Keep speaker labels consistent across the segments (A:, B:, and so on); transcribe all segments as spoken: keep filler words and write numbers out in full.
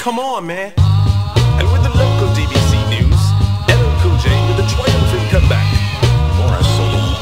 A: come on, man. And with the local D B C news, L L Cool J with a triumphant comeback.
B: More a solo.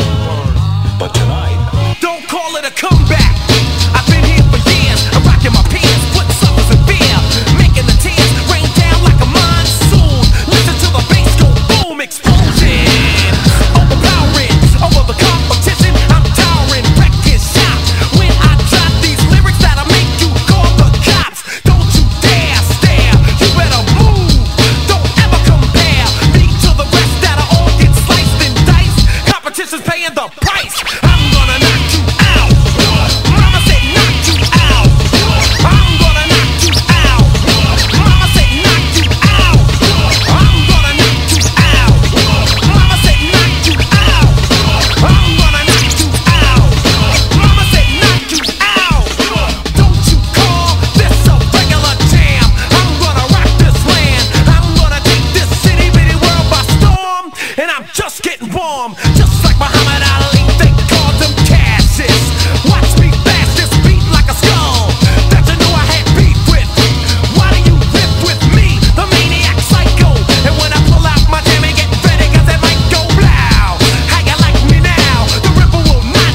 B: But tonight,
C: don't call it a comeback. I've been here for years. I'm rocking my peers, put suckers in fear, making the tears rain down like a monsoon. Listen to the bass go boom, explosion, overpowering over the competition. I'm towering, wrecking shop when I drop these lyrics that'll make you call the cops. Don't you dare stare, you better move. Don't ever compare me to the rest that'll all get sliced and diced. Competition's paying the price. I'm gonna knock you out. Mama said knock you out. I'm gonna knock you out. Mama said knock you out. I'm gonna knock you out. Mama said knock you out. I'm gonna knock you out. Mama said knock you out. Don't you call this a regular jam. I'm gonna rock this land. I'm gonna take this city bitty world by storm. And I'm just getting warm. Just like Muhammad Ali, they called him Cassius. Watch me fast this beat like a skull that you knew I had beef with. Why do you riff with me, the maniac psycho? And when I pull out my jam and get ready, cause it might go blow. How you like me now? The ripper will not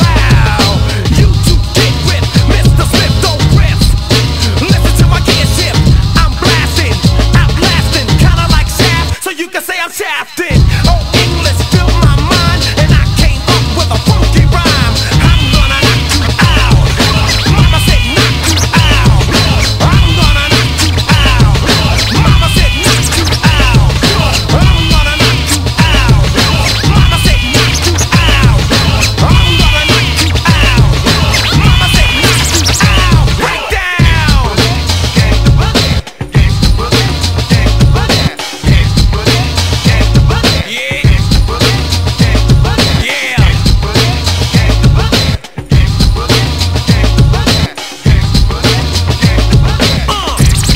C: allow you to get with Mister Smith, don't riff. Listen to my gear shift. I'm blasting, outlasting, kinda like Shaft, so you can say I'm shafted. Oh, English fill my mind, and I came up with a funky rhyme. I'm gonna knock you out. Mama said knock you out. I'm gonna knock you out. Mama said knock you out. I'm gonna knock you out. Mama said knock you out. I'm gonna knock you out. Mama said knock you out. Break down. Gangsta boogie, gangsta boogie, gangsta boogie, gangsta boogie, gangsta boogie. Yeah. Gangsta boogie, gangsta boogie. Yeah. Gangsta boogie, gangsta boogie, gangsta boogie, gangsta boogie, gangsta boogie, gangsta boogie. Uh.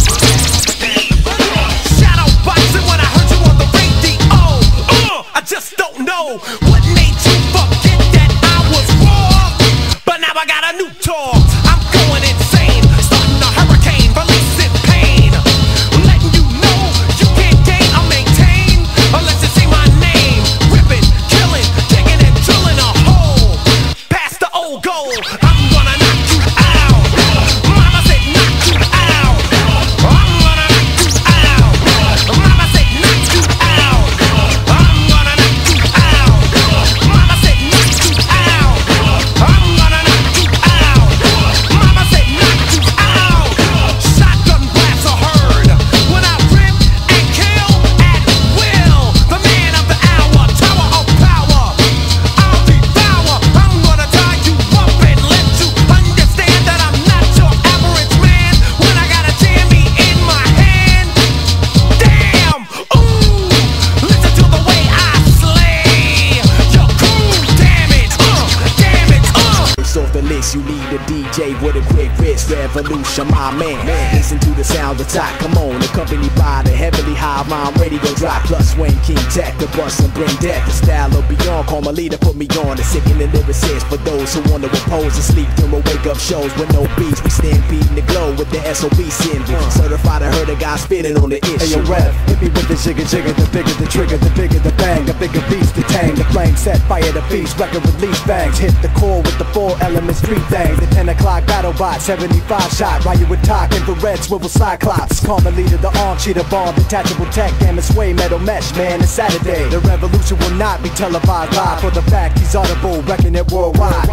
C: Shadow boxing when I heard you on the radio. Uh. I just don't know what made you forget that I was raw. But now I got a new tour. I'm going insane, starting a hurricane, releasing pain, letting you know you can't gain or maintain unless you say my name. Ripping, killing, digging and drilling a hole past the old goal. I'm gonna knock you out. Mama said knock you out. I'm gonna knock you out. Mama said knock you out. I'm gonna knock you out. Mama said knock you out. I'm gonna knock you out. Mama said knock you out. Shotgun blasts are heard when I rip and kill at will. The man of the hour, tower of power. I'll devour. I'm gonna tie you up and let you understand that I'm not your average man. When I got a jammy in my hand, damn, ooh, listen to the way I slay your crew. Damn it, uh, damn it, uh.
D: It's off the list, you need a D J with a quick wrist. Revolution, my man. Listen to the sound of top, come on. Accompanied by the heavily high rhyme ready to drop. Plus Wayne King Tech, the bust and bring death. The style of beyond, call my leader, put me on. The sickening lyricist for those who want to repose and sleep through my wake up shows with no beats. We stand beating the glow with the S O B symbol. Certified, I heard a guy spitting on the issue.
E: Hey yo, Rev, hit me with the jigger jigger. The bigger the trigger, the bigger the bang. The bigger beats, the tang, the flame set, fire the beast. Record release bangs, hit the core with the four elements, three things. The ten o'clock battle bot, seventy-five shot. While you would talk, infrared swivel cyclops. Call me leader, the arm cheater bomb, detachable tech, gamma sway, metal mesh, man. It's Saturday. The revolution will not be televised live. For the fact he's audible, wrecking it worldwide.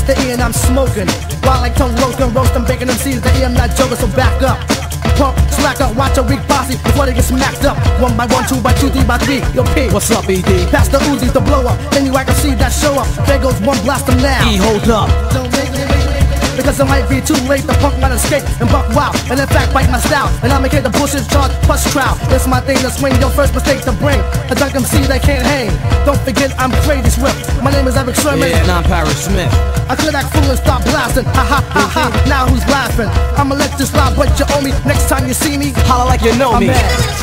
F: the E and I'm smoking. While I tongue roasting, roasting, baking them seeds. The E I'm not joking, so back up. Pump, slack up, watch a weak posse before they get smacked up. One by one, two by two, three by three. Yo, P, what's up, E D? Pass the Uzis to blow up. Anyway, I can see that show up. There goes one, blast them now.
G: E, hold up.
F: Don't make me, because it might be too late. The punk might escape and buck wild, and in fact bite my style. And I'ma get the bullshit charge plus trial. It's my thing to swing, your first mistake to bring. A drunk M C that can't hang. Don't forget I'm crazy swift. My name is Eric Sherman.
G: Yeah, and I'm Paris Smith.
F: I could act fool and stop blasting. Ha ha ha ha. Now who's laughing? I'ma let this slide, but you owe me. Next time you see me,
G: Holla like you know
F: I'm
G: me.
F: mad.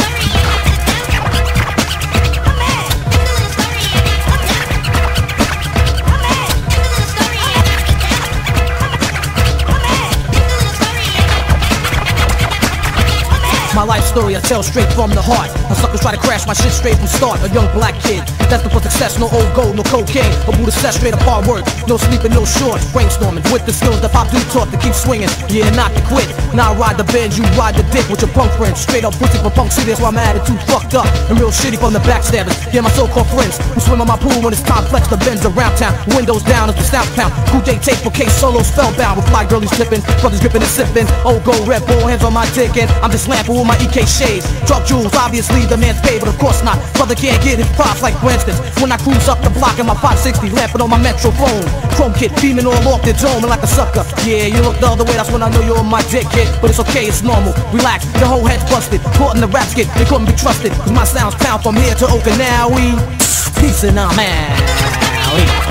G: My life story I tell straight from the heart. A suckers try to crash my shit straight from start. A young black kid, destined for success. No old gold, no cocaine. A Buddha set straight up hard work. No sleeping, no shorts. Brainstorming with the skills that Pop do taught to keep swinging. Yeah, not to quit. Now I ride the bench, you ride the dick with your punk friends. Straight up pussy from Punk City, that's why my attitude fucked up. And real shitty from the backstabbers. Yeah, my so-called friends who swim on my pool when it's time flex the bends around town. Windows down as the sound pound. Cool J tape for case solos spellbound. With fly girlies flipping, brothers gripping and sipping. Old gold red bull, hands on my dick, and I'm just lamping with my E K shades. Drug jewels, obviously the man's paid, but of course not. Brother can't get his props like for instance when I cruise up the block in my five sixty, lamping on my Metro phone. Chrome kit beaming all off the dome and like a sucker. Yeah, you look the other way, that's when I know you're on my dick, kid. But it's okay, it's normal. Relax, the whole head's busted. Caught in the rap skit, they couldn't be trusted. Cause my sound's pound from here to Okinawa. Peace and I'm out.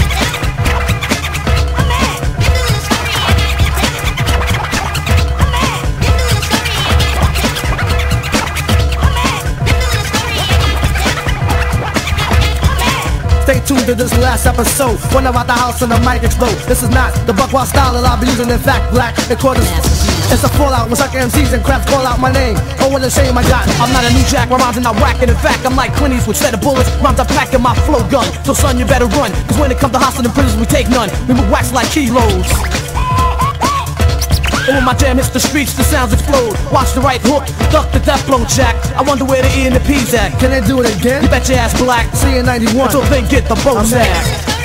F: Stay tuned to this last episode. When I'm out the house and the mic explode. This is not the buckwild style that I'll be using. In fact, black accordance. It's a fallout when sucker M Cs and craps call out my name. Oh, what a shame I got.
G: I'm not a new jack, my rhymes are not whacking. In fact, I'm like Clint Eastwood, set of bullets. Rhymes are packing my flow gun. So son, you better run. Cause when it comes to hostile and prisons, we take none. We move wax like kilos. And when my jam hits the streets, the sounds explode. Watch the right hook, duck the death blow jack. I wonder where the E and the P's at.
F: Can they do it again?
G: You bet your ass black.
F: See you in ninety-one.
G: Until they get the Bozak.